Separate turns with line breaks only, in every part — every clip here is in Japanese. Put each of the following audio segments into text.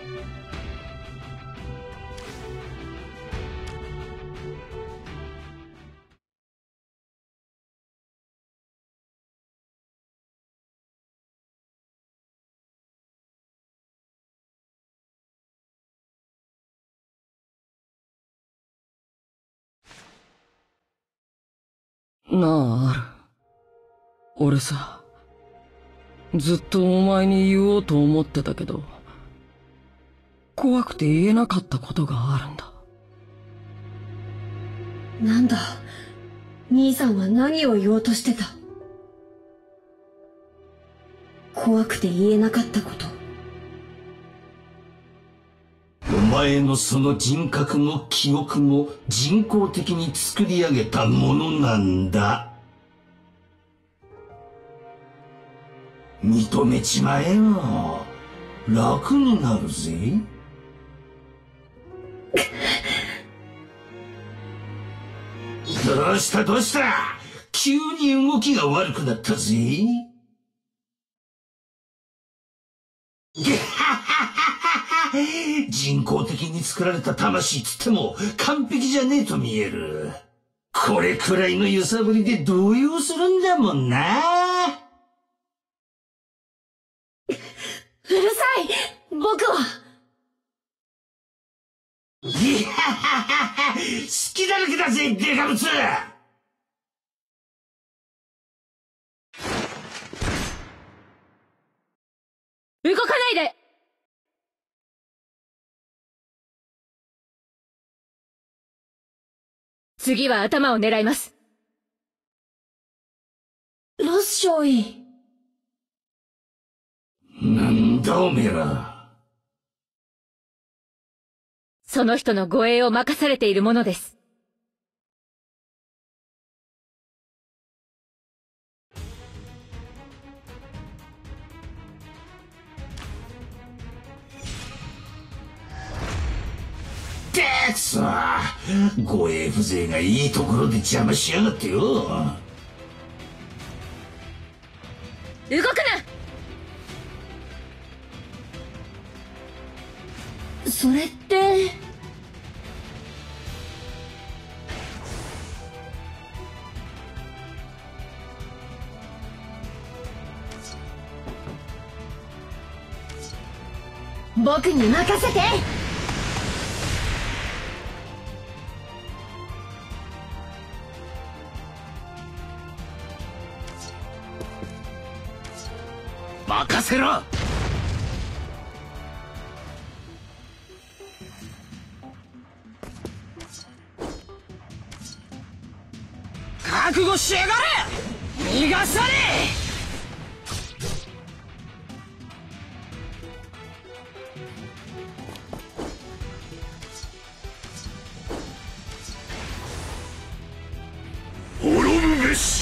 なあ、ある。俺さ、ずっとお前に言おうと思ってたけど、怖くて言えなかったことがあるんだ。
なんだ、兄さんは何を言おうとしてた？怖くて言えなかったこと。
お前のその人格も記憶も人工的に作り上げたものなんだ。認めちまえよ。楽になるぜ。どうしたどうした？急に動きが悪くなったぜ。人工的に作られた魂つっても完璧じゃねえと見える。これくらいの揺さぶりで動揺するんだもんな。
うるさい！僕は。
好きだらけだぜ、デカブツ！
動かないで！次は頭を狙います。
ロス少尉。
なんだおめえら。
その人の護衛を任されているものです。
てくそ、護衛風情がいいところで邪魔しやがってよ。動
くな！
それって。僕に任せて！
任せろ！覚悟しやがれ！逃がさねえ！滅ぶべし！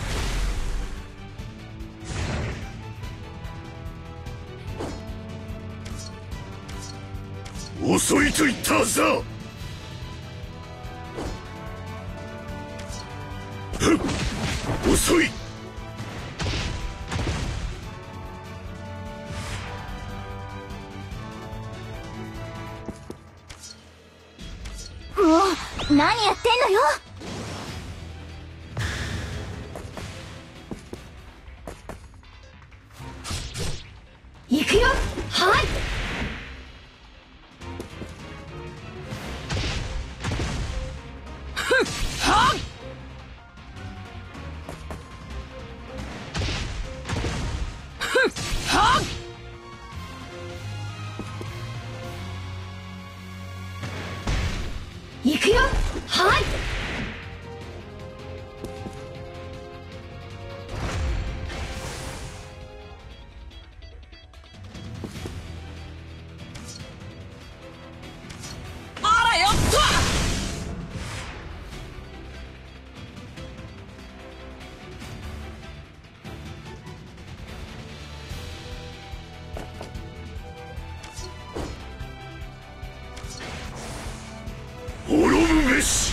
遅いと言ったはずだ！遅い！
もう何やってんのよ！行くよ！はい！行くよ！はい！
あらよっと！
滅ぶべし！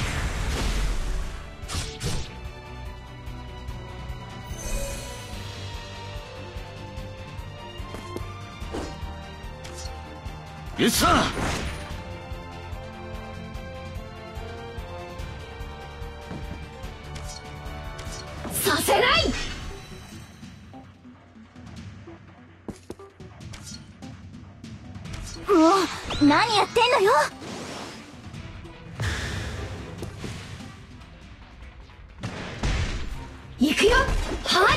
イエスサー。
させない。
もう何やってんのよ。
行くよ。はい。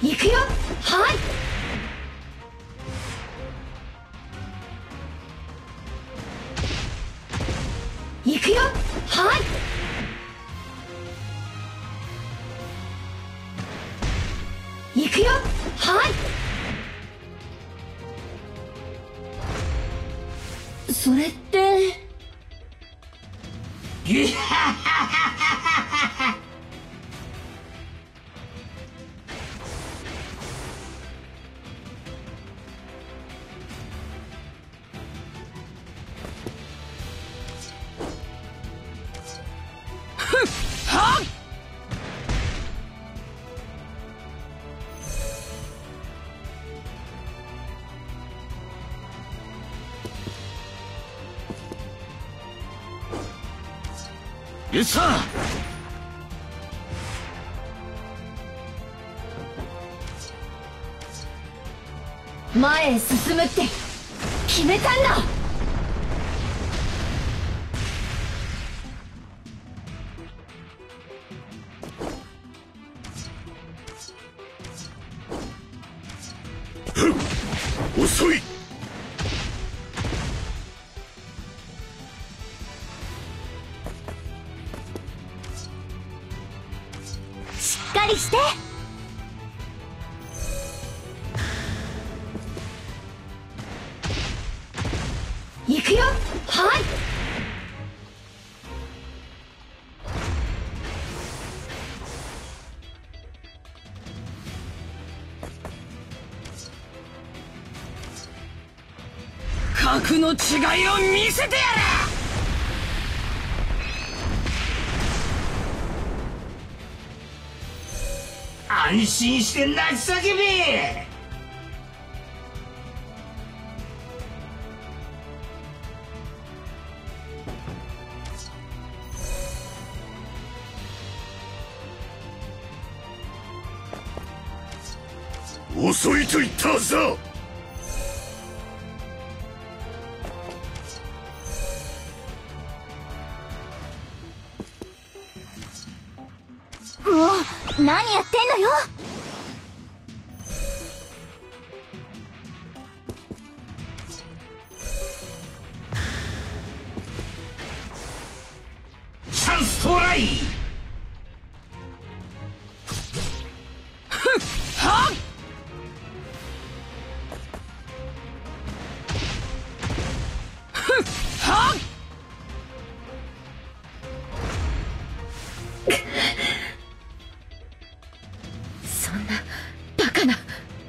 行くよ。はい。行くよ。はい。行くよ。はい。それって。
ギハハハハハ。イエスサー。
前へ進むって決めたんだ。
遅い。
しっかりして。
行くよ。はい。
格の違いを見せてやる。
安心して泣き叫べ。遅いと言ったはずだ。
もう何やってんのよ。
チャンス到来。
はっ。はっ。
そんなバカな。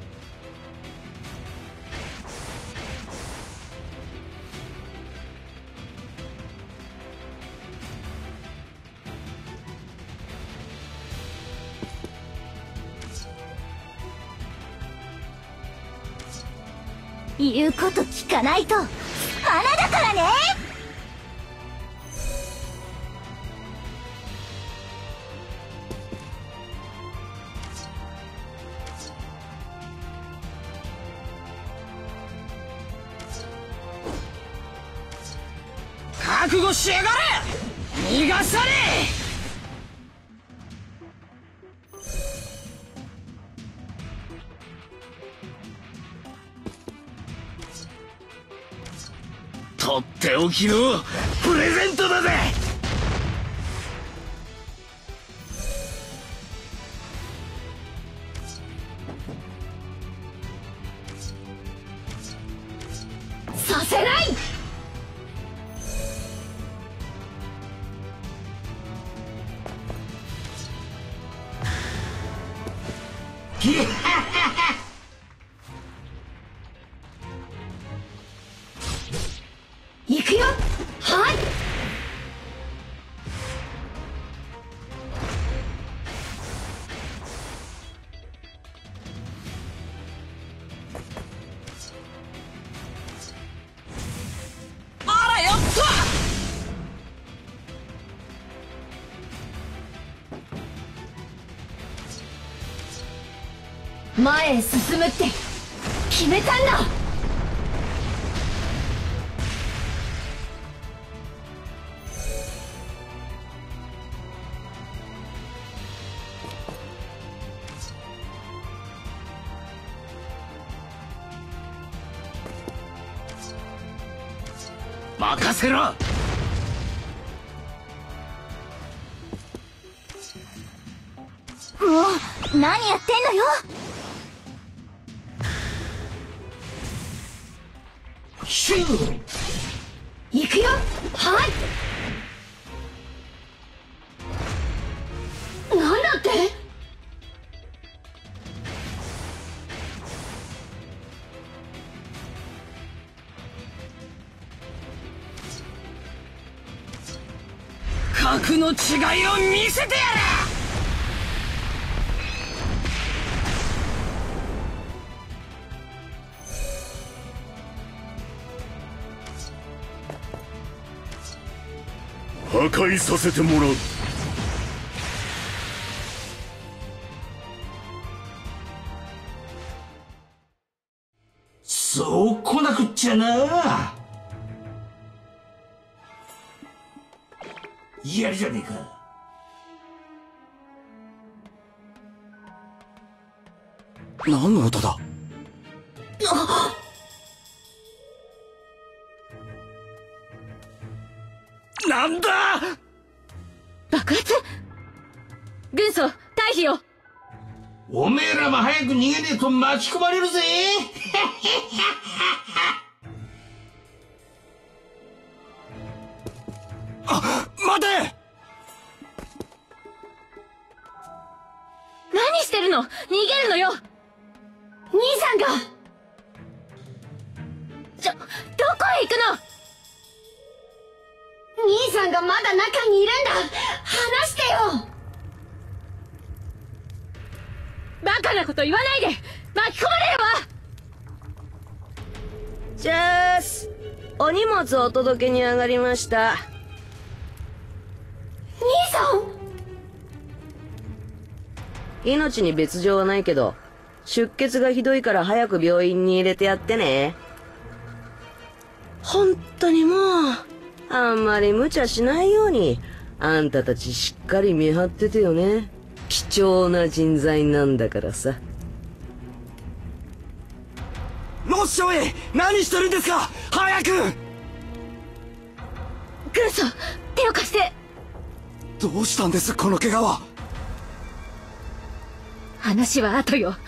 言うこと聞かないと罠だからね。
覚悟しやがれ。逃がされ。
とっておきのプレゼントだぜ。
させない。
ギハハハ。
行くよ。はい。 前へ進むって決めたんだ。
任せろ。
もう何やってんのよ。
シュー。
行くよ。はい。なんだって。
格の違いを見せてやる。
破壊させてもらう。
そう来なくっちゃな。やるじゃねえか。
何の音だ。
なんだ。
爆発。軍曹退避よ。
おめえらも早く逃げねえと巻き込まれるぜ。
あ、待て。
何してるの。逃げるのよ。
兄さんが。
どこへ行くの。
兄さんがまだ中にいるんだ。話してよ。
バカなこと言わないで。巻き込まれるわ。
じゃあす。お荷物お届けに上がりました。
兄さん。
命に別状はないけど、出血がひどいから早く病院に入れてやってね。本当にもう、あんまり無茶しないように、あんたたちしっかり見張っててよね。貴重な人材なんだからさ。
ロッショイ、何してるんですか。早く。
軍曹、手を貸して。
どうしたんです、この怪我は。
話は後よ。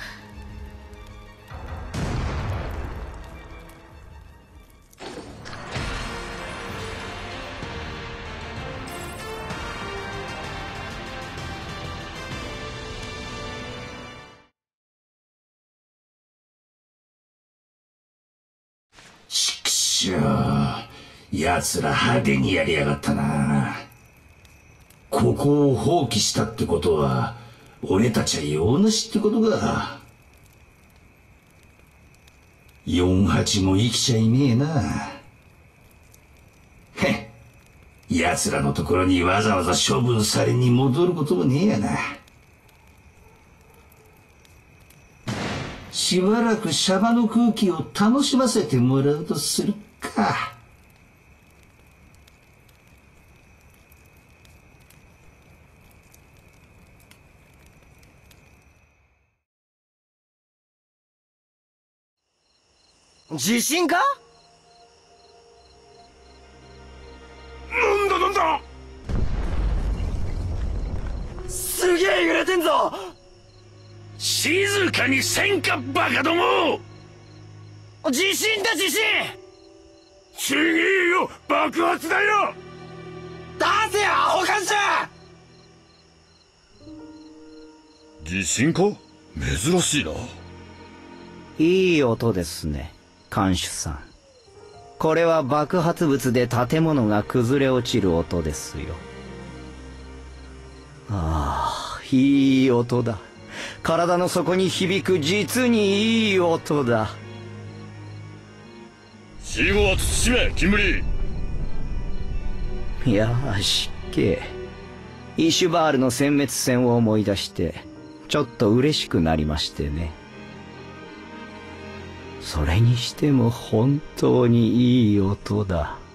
ちくしょう。奴ら派手にやりやがったな。ここを放棄したってことは、俺たちは用なしってことか。48も生きちゃいねえな。へっ。奴らのところにわざわざ処分されに戻ることもねえやな。しばらくシャバの空気を楽しませてもらうとするか。
地震か。なんだなんだ。すげえ揺れてんぞ。
静かにせんかバカども。
地震だ地震。
ちげえよ、爆発だよ。
出せよアホかんしゃ。 地震か。珍しいな。
いい音ですね、看守さん。これは爆発物で建物が崩れ落ちる音ですよ。ああ、いい音だ。体の底に響く実にいい音だ。
死後は慎め、キムリ
いやー、失敬。イシュバールの殲滅戦を思い出してちょっと嬉しくなりましてね。 それにしても本当にいい音だ。